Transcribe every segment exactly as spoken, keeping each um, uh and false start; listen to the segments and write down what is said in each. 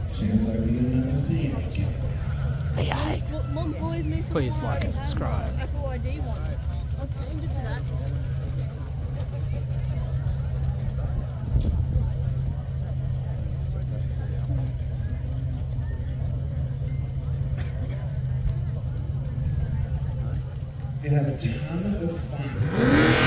Sounds like we got another V eight. V eight. Please like and subscribe. Apple I D one. Okay, I'm good to that. You have a ton of fun.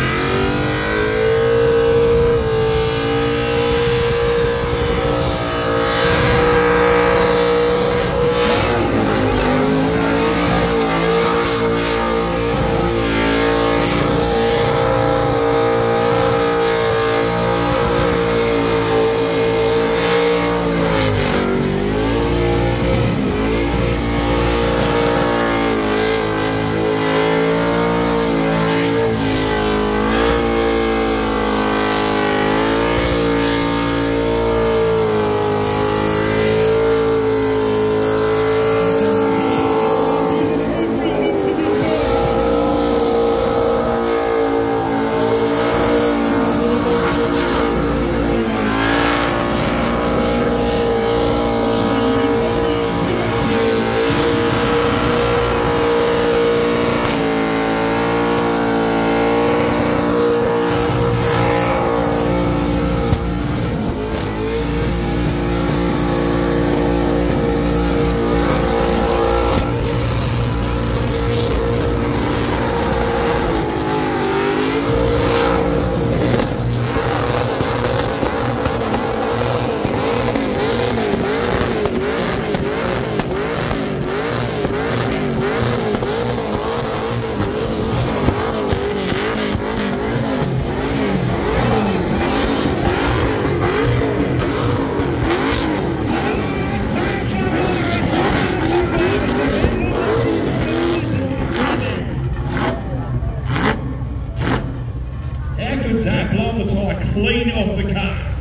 How good's that? Blowing the tyre clean off the car.